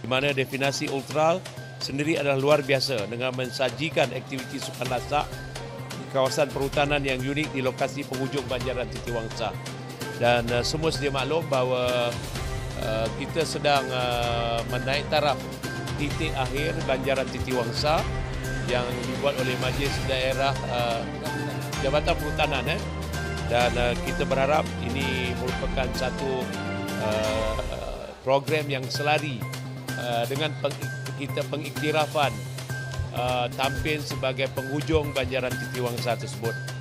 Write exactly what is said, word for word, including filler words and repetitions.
di mana destinasi Ultral sendiri adalah luar biasa dengan mensajikan aktiviti sukan lasak di kawasan perhutanan yang unik di lokasi penghujung Banjaran Titiwangsa. Dan uh, semua sedia maklum bahawa uh, kita sedang uh, menaik taraf titik akhir Banjaran Titiwangsa yang dibuat oleh Majlis Daerah uh, Jabatan Perhutanan. Eh? Dan uh, kita berharap ini merupakan satu uh, program yang selari uh, dengan peng, kita pengiktirafan uh, tampil sebagai penghujung Banjaran Titiwangsa tersebut.